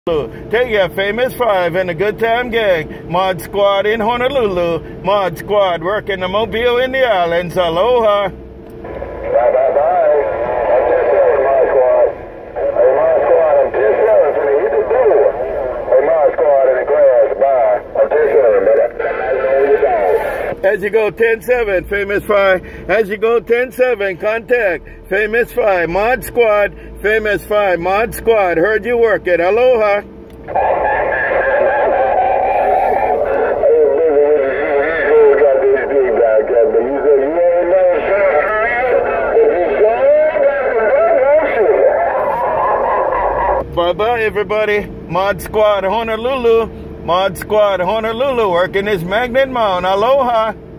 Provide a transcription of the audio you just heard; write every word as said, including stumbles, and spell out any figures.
Take your famous five and a good time gang. Mod Squad in Honolulu. Mod Squad working the mobile in the islands. Aloha. Bye bye bye. I'm ten seven, Mod Squad. Hey, Mod Squad, I'm ten seven. Finna hit the door. Hey, Mod Squad in the grass. Bye. I'm ten seven, brother. As you go ten seven, Famous five. As you go ten seven, contact Famous five, Mod Squad, Famous five, Mod Squad. Heard you work it. Aloha. Bye-bye, everybody. Mod Squad Honolulu. Mod Squad Honolulu working this Magnet Mound. Aloha.